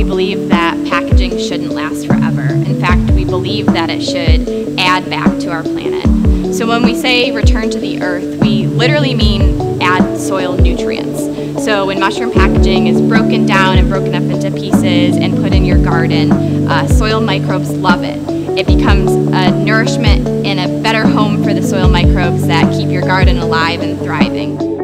believe that packaging shouldn't last forever. In fact, we believe that it should add back to our planet. So when we say return to the earth, we literally mean add soil nutrients. So when mushroom packaging is broken down and broken up into pieces and put in your garden, soil microbes love it. It becomes a nourishment and a better home for the soil microbes that keep your garden alive and thriving.